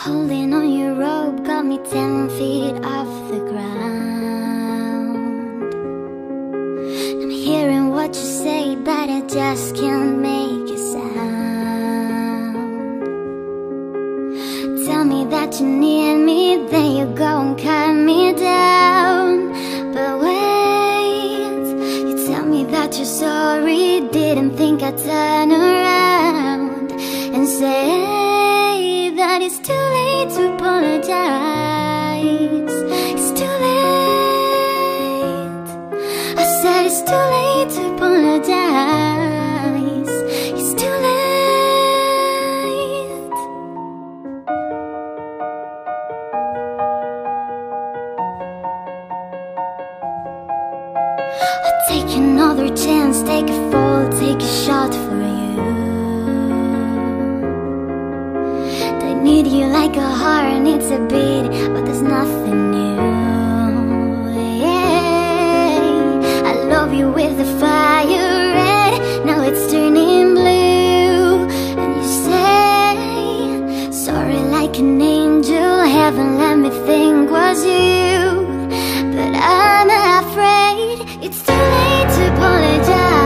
Holding on your rope got me 10 feet off the ground. I'm hearing what you say, but I just can't make a sound. Tell me that you need me, then you go and cut me down. But wait, you tell me that you're sorry, didn't think I'd turn around and say that it's too late to apologize. It's too late. I said it's too late to apologize. It's too late. I'll take another chance, take a fall, take a shot for you. Need you like a heart needs a beat, but there's nothing new. Yeah, I love you with the fire red, now it's turning blue. And you say sorry like an angel, heaven let me think was you. But I'm afraid it's too late to apologize.